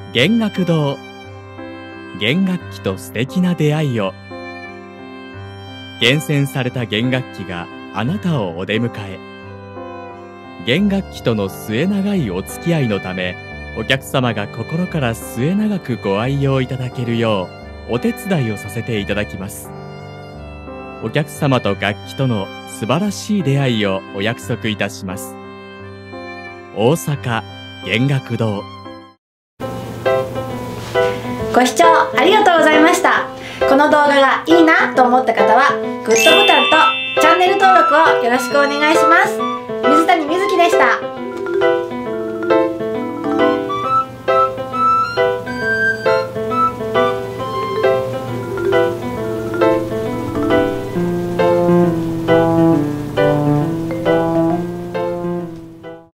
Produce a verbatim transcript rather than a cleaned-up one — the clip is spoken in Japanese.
弦楽堂。弦楽器と素敵な出会いを。厳選された弦楽器があなたをお出迎え。弦楽器との末永いお付き合いのため、お客様が心から末永くご愛用いただけるようお手伝いをさせていただきます。お客様と楽器との素晴らしい出会いをお約束いたします。大阪弦楽堂。 ご視聴ありがとうございました。この動画がいいなと思った方はグッドボタンとチャンネル登録をよろしくお願いします。水谷瑞希でした。